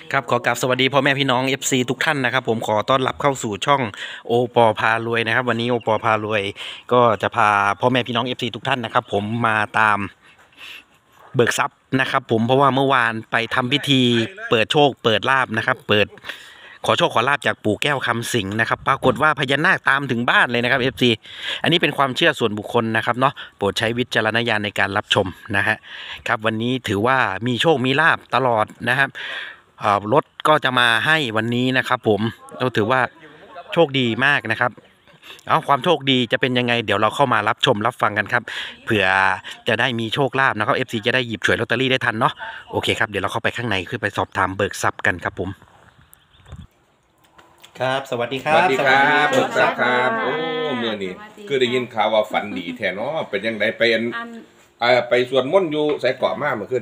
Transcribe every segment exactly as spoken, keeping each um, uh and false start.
ครับขอกราบสวัสดีพ่อแม่พี่น้อง เอฟ ซี ทุกท่านนะครับผมขอต้อนรับเข้าสู่ช่องโอปอพารวยนะครับวันนี้โอปอพารวยก็จะพาพ่อแม่พี่น้อง เอฟ ซี ทุกท่านนะครับผมมาตามเบิกทรัพย์นะครับผมเพราะว่าเมื่อวานไปทำพิธีเปิดโชคเปิดลาภนะครับเปิดขอโชคขอลาภจากปู่แก้วคำสิงห์นะครับปรากฏว่าพญานาคตามถึงบ้านเลยนะครับ เอฟ ซี อันนี้เป็นความเชื่อส่วนบุคคลนะครับเนาะโปรดใช้วิจารณญาณในการรับชมนะฮะครับวันนี้ถือว่ามีโชคมีลาภตลอดนะครับรถก็จะมาให้วันนี้นะครับผมเราถือว่าโชคดีมากนะครับเอาความโชคดีจะเป็นยังไงเดี๋ยวเราเข้ามารับชมรับฟังกันครับเผื่อจะได้มีโชคลาภนะครับ เอฟ ซี จะได้หยิบฉวยลอตเตอรี่ได้ทันเนาะโอเคครับเดี๋ยวเราเข้าไปข้างในขึ้นไปสอบถามเบิกทรัพย์กันครับผมครับสวัสดีครับสวัสดีครับเบิกทรัพย์คสวัรัสบดีโอ้ค่ะเมื่อนี้สวัสดีคือได้ยินข่าวว่าฝันดีแท้เนาะเป็นยังไงไปอันอันเอ่อไปสวดมนต์อยู่ไสเกาะมาเมื่อคืน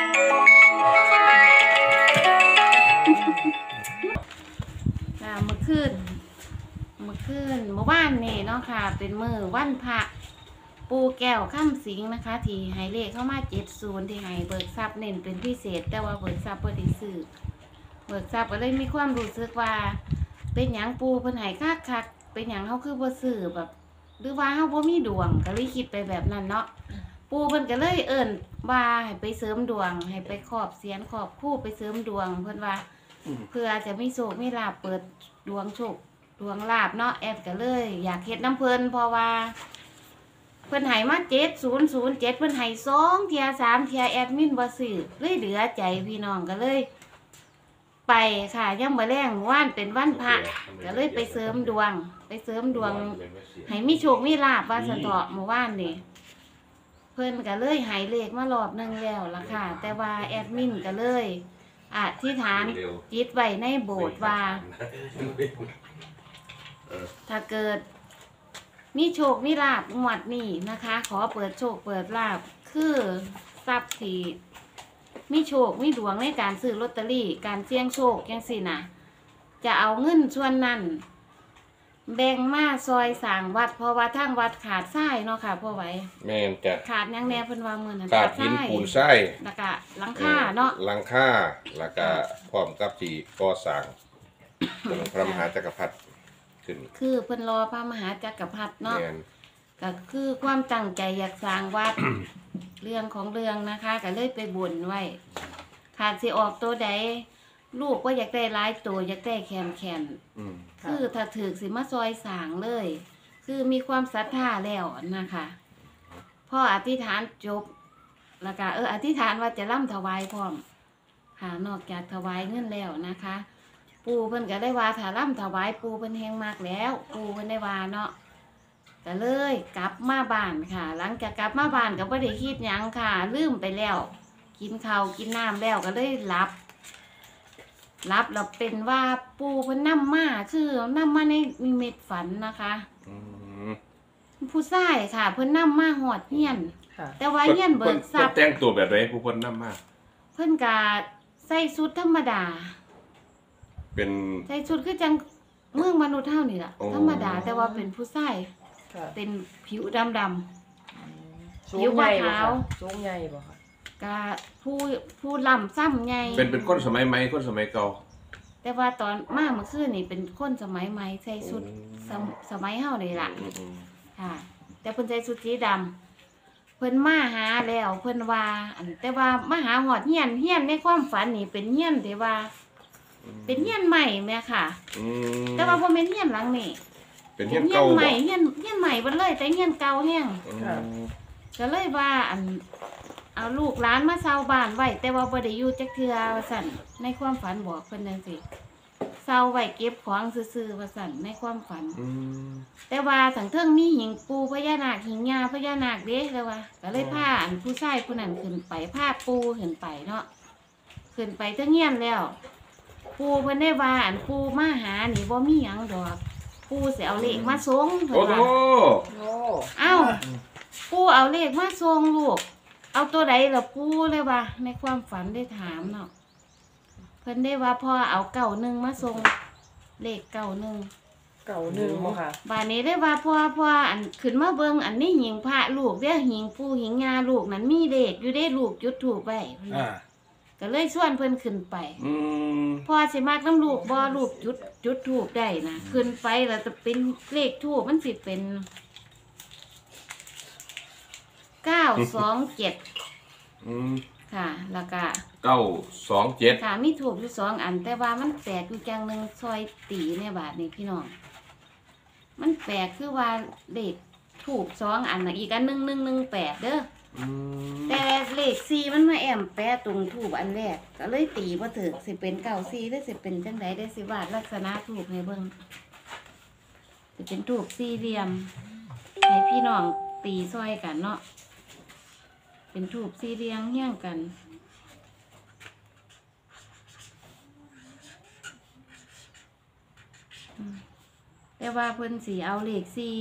อ่าเมื่อคืนเมื่อคืนเมื่อวานนี่เนาะค่ะ เป็นมือวันพระปูแก้วข้ามสิงนะคะ ที่ให้เลขเข้ามาเจ็ดศูนย์ที่ให้เบิกทรัพย์เน้นเป็นพิเศษ แต่ว่าเบิกทรัพย์บ่ได้ซื้อเบิกทรัพย์ก็เลยมีความรู้สึกว่า เป็นหยังปูเพิ่นให้คักคักๆเป็นหยังเฮาคือบ่ซื้อแบบ หรือว่าเฮาบ่มีดวงก็เลยคิดไปแบบนั้นเนาะปูเพิ่นก็เลยเอิ้นว่าให้ไปเสริมดวง ให้ไปครอบเสียนครอบคู่ไปเสริมดวงเพิ่นว่า เพื่อจะมีโชคมีลาภเปิดดวงโชคดวงลาภเนาะแอดก็เลย อยากเฮ็ดน้ำเพิ่นเพราะว่า เพิ่นให้มาเจ็ดศูนย์ศูนย์เจ็ดเพิ่นให้สองเทียสามเทียแอดมินบ่ซื้อเลยเหลือใจพี่น้องก็เลย ไปค่ะยังบ่แรงว่านเป็นวันพระก็เลยไปเสริมดวง ไปเสริมดวง ให้มีโชคมีลาภว่าสะเถาะเมื่อวานนี่เพิ่นก็เลยให้เลขมารอบหนึงแล้วล่ะค่ะ แต่ว่าแอดมินก็เลยอธิษฐานจิตไว้ในโบสถ์ว่า ถ้าเกิด มีโชคมีลาภงวดนี้นะคะ ขอเปิดโชคเปิดลาภคือทรัพย์ที่มีโชคมีดวงในการซื้อลอตเตอรี่การเสี่ยงโชคจังซี่นะจะเอาเงินส่วนนั้นแบ่งมาซอยสร้างวัดเพราะว่าทางวัดขาดทรายเนาะค่ะพ่อไว้แม่นจ้ะขาดหยังแน่เพิ่นว่ามื้อนั้นกาดหินปูนไส้แล้วก็หลังคาเนาะหลังคาแล้วก็พร้อมกับที่ก่อสร้างองค์พระมหาจักรพรรดิขึ้นคือเพิ่นรอพระมหาจักรพรรดิเนาะแม่นก็คือความตั้งใจอยากสร้างวัด เรื่องของเรื่องนะคะก็เลยไปบ่นไว้ขาดสิออกตัวใดลูกว่าอยากได้หลายตัวอยากได้แขนแขนอืมคือถ้าถือสิมาซอยสร้างเลย คือมีความศรัทธาแล้วนะคะพ่ออธิษฐานจบแล้วก็เอออธิษฐานว่าจะร่ำถวายพร้อมค่ะนอกจากถวายเงินแล้วนะคะ ปูเพิ่นก็ได้ว่าถ้าร่ำถวายปูเพิ่นแฮงมากแล้ว ปูเพิ่นได้ว่าเนาะก็เลยกลับมาบ้านค่ะ หลังจากกลับมาบ้านก็บ่ได้คิดหยังค่ะลืมไปแล้ว กินข้าวกินน้ำแล้วก็เลยหลับหลับเราเป็นว่าปูเพิ่นนำมาคือนำมาในนิมิตฝันนะคะอืมผู้ชายค่ะ เพิ่นนำมาหอดเฮียนค่ะแต่ว่าเฮียนเบิกทรัพย์แต่งตัวแบบไหนผู้คนนำมาเพิ่นก็ใส่ชุดธรรมดาเป็นใส่ชุดคือจังเมืองมนุษย์เท่านี่ล่ะโอ้ธรรมดาแต่ว่าเป็นผู้ชายค่ะเป็นผิวดำสูงใหญ่บ่ผิวขาวค่ะสูงใหญ่บ่ค่ะๆก็ผู้ผู้ลำซ้ำใหญ่เป็นเป็นคนสมัยใหม่คนสมัยเก่าแต่ว่าตอนมาเมื่อคืนนี่เป็นคนสมัยใหม่ใส่ชุดสมสมัยเฮานี่ล่ะอืมอืมค่ะ แต่เพิ่นใส่ชุดสีดำเพิ่นมาหาแล้วเพิ่นว่าอันแต่ว่ามาหาหอดเฮียนเฮียนในความฝันนี่เป็นเฮียนที่ว่า เป็นเฮียนใหม่แม่ค่ะอืมแต่ว่าบ่แม่นเฮียนหลังนี่เป็นเป็เฮียนนเฮียเก่านใหบ่ม่เฮียนเฮียนใหม่เบิดเลยแต่เฮียนเก่าแฮงอืมก็เลยว่าอันเอาลูกหลานมาเซาบ้านไว้แต่ว่าบ่ได้อยู่จักเทื่อว่าซั่นในความฝันบอกเพิ่นจังซี่เซาไว้เก็บของซื่อๆว่าซั่นในความฝันอืมแต่ว่าสังเทิงมีหิงปูพญานาคหิงยาพญานาคเด้เลยว่าก็เลยพาอันผู้ชายผู้นั้นขึ้นไปพาปูขึ้นไปเนาะขึ้นไปเทั้งเฮียนแล้ว ปูเพิ่นได้ว่าอันปูมาหานี่บ่มีหยังดอกปูสิเอาเลขมาส่งเพิ่โอ้นโหว่าโอ้เอ้าปูเอาเลขมาส่งลูก เอาตัวใดล่ะปูเลยว่า ในความฝันได้ถามเนาะเพิ่นได้ว่าพ่อเอาเก่าหนึ่งมาส่งเลขเก่าหนึ่งเก่าหนึ่งบ่ค่ะบานนี้ได้ว่าพ่อพ่ออันขึ้นมาเบิ่งอันนี้หิงพระลูกเด้อหิงปูหิงงาลูกนั้นมีเลขอยู่ได้ลูกจุดถูกไว้อ่าก็เลยชวนเพิ่นขึ้นไปอืมพอสิมากน้ำลูกบ่ลูกจุดจุดทูบได้นะขึ้นไปแล้วจะเป็นเลขทูบมันสิเป็นเก้าสองเจ็ดอืมค่ะ แล้วก็เก้าสองเจ็ดค่ะมีทูบอยู่สองอัน แต่ว่ามันแปลกอยู่จังหนึ่งซอยตีเนี่ยบาทนี่พี่น้องมันแปลกคือว่าเลขทูบสองอันน่ะอีกอันหนึ่งหนึ่งหนึ่งแปดเด้ออืมแต่เลขสี่มันมาแอมแปะตรงทูบอันแรกก็เลยตีบ่ถึกสิเป็นเก้าสี่หรือสิเป็นจังไดได้สิวาดลักษณะทูบให้เบิ่งสิเป็นทูบสี่เหลี่ยมให้พี่น้องตีซอยกันเนาะเป็นทูบสี่เหลี่ยมเฮี้ยงกันอืมแต่ว่าเพิ่นสิเอาเลขสี่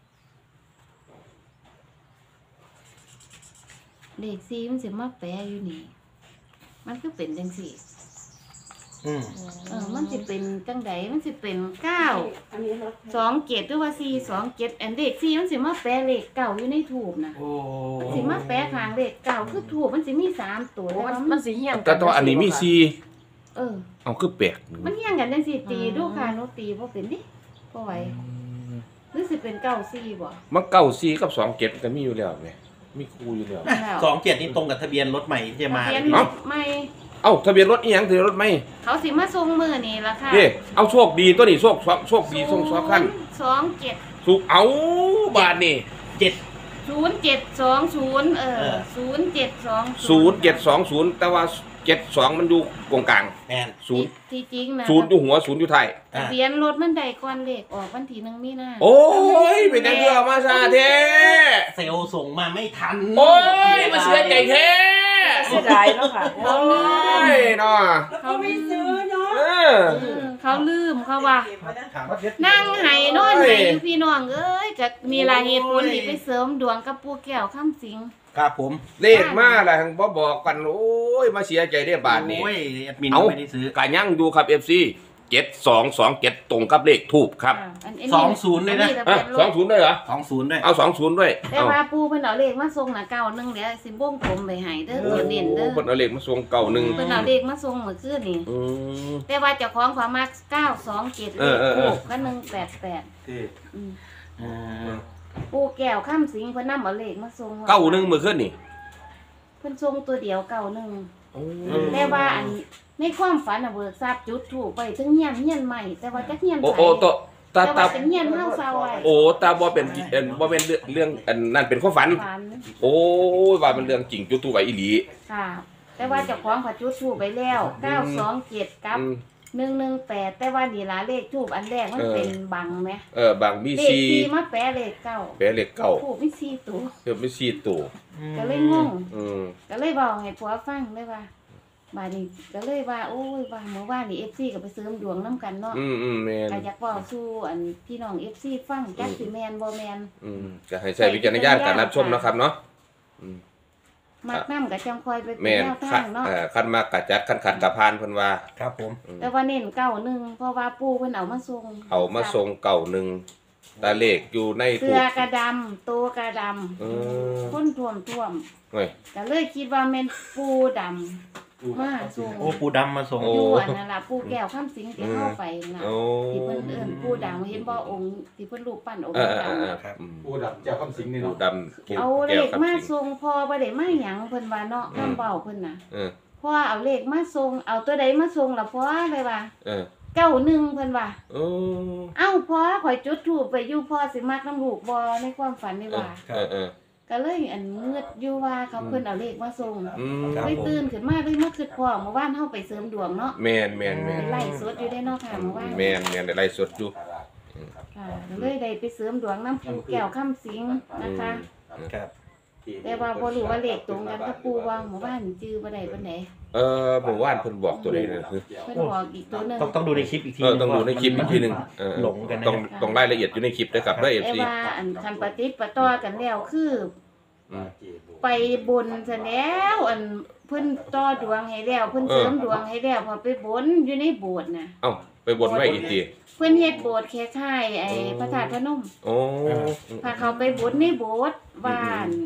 เลขสี่มันสิมาแปะอยู่นี่ มันคือเป็นจังสี่อืมเออ มันสิเป็นจังไดมันสิเป็นเก้าสองเจ็ดหรือว่าสี่สองเจ็ดอันเลขสี่มันสิมาแปะเลขเก่าอยู่ในถูกนะโอ้มันสิมาแปะข้างเลขเก่าคือถูกมันสิมีสามตัวโอ้แต่มันว่ามัมัน นสิเฮี้ยงแต่ตัวอันนี้มีสี่เออเอาคือแปลกมันเฮี้ยงกันจังสี่ตีดูค่ะหนูตีบ่เป็นดิบ่ไหวหรือสิเป็นเก้าสี่บ่มันเก้าสี่กับสองเจ็ดก็มีอยู่แล้วไงมีคู่อยู่แล้วแล้วสองเจ็ดนี่ตรงกับทะเบียนรถใหม่ที่จะมาทะเบียนเอ้าไม่เอ้าทะเบียนรถอีหยังทะเบียนรถไหมเขาสิมาส่งมือนี่ล่ะค่ะเด้เอาโชคดีตัวนี้โชคโชคดีส่งสองคันสองเจ็ดสุกเอาบาทนี่เจ็ดศูนย์เจ็ดสองศูนย์เอเอออศูนย์เจ็ดสองศูนย์เจ็ดสองศูนย์แต่ว่าเจ็ดสองมันอยู่ตรงกลางแมนศูนย์ที่จริงนะศูนย์อยู่หัวศูนย์อยู่ท้ายทะเบียนรถมันใดก่อนเลขออกวันที่หนึ่งมีนาโอ้ยเป็นจังเดือมาซาเทเซลล์ส่งมาไม่ทันโอ้ยมาเสียใจเทเสียดายเนาะค่ะโอ้ยเนาะเขาไม่ซื้อเออเขาลืมเขาว่าครับนั่งไห้นอนไห้อยู่พี่น้องเอ้ยก็มีรายเหตุผลที่ไปเสริมดวงกับปู่แก้วคำสิงครับผมเลขมาอะไรทั้งบ่บอกกันโอ้ยมาเสียใจได้บาทนี้โอ้ยแอดมินเอาก็ไม่ได้ซื้อกายั่งดูครับ เอฟ ซี เจ็ดสองสองเจ็ดตรงกับเลขทูบครับอ่าอันนี้สองศูนย์เลยนะอัอ่ะทะเบียนรสองถศูนย์ด้วยเหรอสองศูนย์ด้วยเอาสองศูนย์ด้วยแต่เอาว่าปู่เพิ่นเอาเลขมาส่งน่ะเก้าหนึงเดี๋ยวสิบ่งผมไปให้เด้อตัวเด่นเด้อคนเอาเลขมาส่งเก่าหนึ่งเพิ่นเอาเลขมาส่งเมื่อคืนนี่อืมแต่ว่าเจ้าของความมักเก้าสองเจ็ดเลเออขเออเอถูอกก็หนึ่งแปดแปดคืออืมอ่าปู่แก้วคำสิงเพิ่นนำเอาเลขมาส่งเก้าหนึ่งเมื่อคืนนี่เพิ่นส่งตัวเดียวเก้าหนึงโอ้แต่ว่าอันในความฝันน่ะเบิกทราบจุดถูกไปถึงเฮียนเฮียนใหม่แต่ว่าจักเฮียนโอ้ไผโอ้ตัวตาแต่ตาว่าเป็นเฮียนเฮาเซาไว้โอ้ตาบ่เป็นเอ็นบ่เป็นเรื่องเรื่องอันนั่นเป็นความฝันฝันโอ้ยว่ามันเรื่องจริงจุดตัวไว้อีหลีค่ะ แต่ว่าเจ้าของเขาจุดถูกไปแล้วเก้าสองเจ็ดกับอืมหนึ่งหนึ่งแปดแต่ว่านี่ล่ะเลขทูบอันแรกมันเออเป็นบังไหมเออบางมีเลขซีสี่มาแปะเลขเก้าแปลเลขเก้าถูกไม่สี่ตัวเพิ่มมีซีตัวก็เลยงงอืมก็เลยบอกให้ผัวฟังเลยว่าบาดนี้ก็เลยว่าโอ้ยว่าเมื่อวานนี่ เอฟ ซี ก็ไปเสริมดวงนํกันเนาะอืมอืมแม่นก็อยากเว้าสู่อันพี่น้อง เอฟ ซี ฟังจักสิแม่นบ่แม่นอืมก็ให้ใช้วิจารณญาณการรับชมเนาะครับเนาะอืมมักนํก็จังคอยไปเป็นแม่นแนวคัทาน งเนาะเอ่อคันมากกะจัดคันขัดกะพานเพิ่นว่าครับผมอืมแต่ว่าเน้นเก้าหนึงเพราะว่าปู่เพิ่นเอามาส่งเอามาส่งเก่าหนึ่งตาเลขอยู่ในเสื้ถูอก กระดำตัวกระดำเออคนท่วมท่วมเฮ้ยก็เลยคิดว่าแม่นปู่ดำมาส่งโอ้ปูดำมาส่งโอ้อยู่อันนั้นล่ะปู่แก้วคำสิงที่เข้าไปน่ะโอ้ที่เพิ่นเอิ้นปู่ดำเห็นบ่องค์ที่เพิ่นรูปปั้นองค์เออเออดำเออครับอืมปูดับเจ้าคำสิงนี่ปูเนาะดำเอาเลแก้วขครับมาสิงส่งพอบ่ได้มาหยังเพิ่นว่าเนาะอืมคำเว้าเพิ่นน่ะเออพ่อเอาเลขมาส่งเอาตัวใดมาส่งล่ะพ่อเลยว่าเออเก้าหนึ่งเพิ่นว่าโอ้เอ้าพ่อข่อยจุดธูปไปอยู่พ่อสิมักน้ำลูกบ่ในความฝันนี่ว่าเออเออก็เลยอันเงือดอยู่ว่าเขาเพิ่นเอาเลขมาส่งอืมครับไปตื่นขึ้นมาเลยมาคิดพ่อเมื่อวานเฮาไปเสริมดวงเนาะแม่นแม่นแม่นไปไล่สดอยู่ได้เนาะค่ะเมื่อวานแม่นแม่นได้ไล่สดอยู่ค่ะก็เลยได้ไปเสริมดวงน้ำปูแก้วคำสิงนะคะครับแต่ว่าบ่รู้ว่าเลขตรงกันกับปูว่าเมื่อวานจื้อบ่ได้ปานใดเออเมื่อวานเพิ่นบอกตัวใดเลยคือเพิ่นบอกอีกตัวหนึงต้องต้องดูในคลิปอีกทีเออต้องดูในคลิปอีกทีหนึงเออหลงกันนะต้องต้องรายละเอียดอยู่ในคลิปด้วยครับเด้อแต่เอฟ ซีว่าอันคันปฏิดประต่อกันแล้วคืออืมไปบนซะแล้วอันเพิ่นต่อดวงให้แล้วเพิ่นเสริมดวงให้แล้วพอไปบนอยู่ในโบสถ์น่ะเอ้าไปบนไว้อีกทีเพิ่นเฮ็ดโบสถ์คล้ายๆไอ้พระธาตุพนมโอ้พาเขาไปบนในโบสถ์บ้าน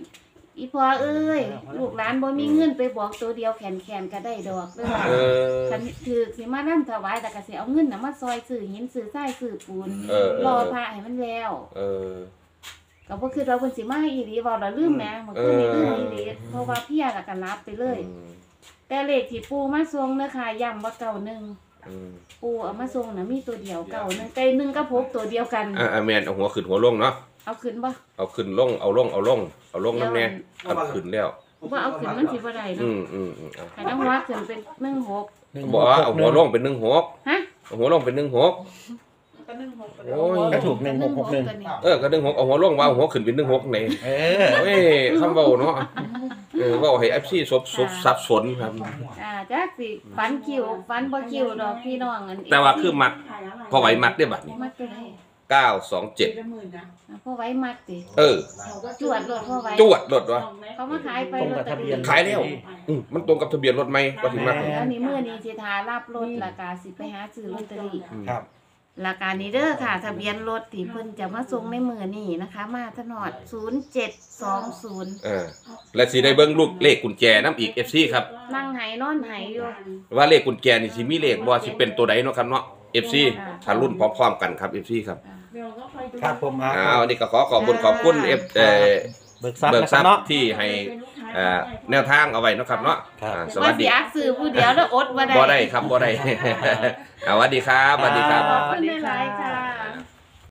อีพ่อเอ้ยลูกหลานบ่มีเงินไปบอกตัวเดียวแขนๆก็ได้ดอกเด้อเออคันถือสิมานำถวายแต่ก็สิเอาเงินน่ะมาซอยซื้อหินซื้อทรายซื้อปูนเออเออรอพระให้มันแล้วเออก็บ่คือเราเพิ่นสิมาให้อีหลีเว้าแล้วลืมแหมเมื่อคืนนี้เอลือมอีหลีเพราะว่าเพียแล้วก็รับไปเลยอืมแต่เลขที่ปูมาส่งเด้อค่ะย้ำว่าเก่าหนึ่งอืมปูเอามาส่งน่ะมีตัวเดียวเก่าหนึ่งไก่หนึ่งกับพบตัวเดียวกันอ่าแมนเอาหัวขึ้นหัวลงเนาะเอาขึ้นบ่เอาขึ้นลงเอาลงเอาลงเอาลงน้ำแน่เอาขึ้นแล้วบ่เอาขึ้นมันสิบ่ได้อืเนาะมอืมอืมเอาให้น้องว่าขึ้นเป็นหนึ่งหกบอกว่าเอาหัวลงเป็นหนึ่งหกฮะเอาหัวลงเป็นหนึ่งหกก็นึ่งหกโอ้ยก็ถูกหนึ่งหกหกหนึ่งตัวนี้เออก็หนึ่งหกเอาหัวลงว่าเอาหัวขึ้นเป็นหนึ่งหกไหนเออเอ้ยคำเบาเนาะเออเว่าให้เอฟซีซบซบสับสนครับอ่าจักสิฟันคิวฟันบ่คิวดอกพี่น้องอันแต่ว่าคือมักพอไหวมักได้บัดนี้มักตัวใดเก้าสองเจ็ดอ่าพอไว้มักติเออจวดรถพอไว้จวดรถวะเขามาขายไปตรงลอกัตบเตอทะเบีรี่ยนขายแล้ว อืมมันตรงกับทะเบียนรถไหมก็ถึงมักแล้วนี่มื้อนี้สิทารับรถแล้วก็สิไปหาซื้อลอตเตอรี่ครับราคานี้เด้อค่ะ ทะเบียนรถที่เพิ่นจะมาส่งในมือนี่นะคะ มาถนอดศูนย์เจ็ดสองศูนย์เออและสิได้เบิ่งลูกเลขกุญแจน้ำอีก เอฟ ซี ครับนั่งไหนอนไหอยู่ว่าเลขกุญแจนี่สิมีเลขบ่สิเป็นตัวใดเนาะครับเนาะ เอฟ ซีค่ะถ้ารุ่นพร้อมๆกันครับ เอฟ ซี ครับครับผมเอาอ้าวนี่ก็ขอขอบคุณขอบคุณเอฟเอ่อเบิกทรัพย์เบิกนะคทรัรับพเนาะย์ที่ให้เอ่อแนวทางเอาไว้เนาะครับเนาะครับอ่าสว่าวัสสิดีอักซื้อผู้เดียวแล้วอดบ่ได้บ่ได้ครับบ่ได้ อ่าสวัสดีครับสวัสดีครับขอบคุณหลายๆค่ะ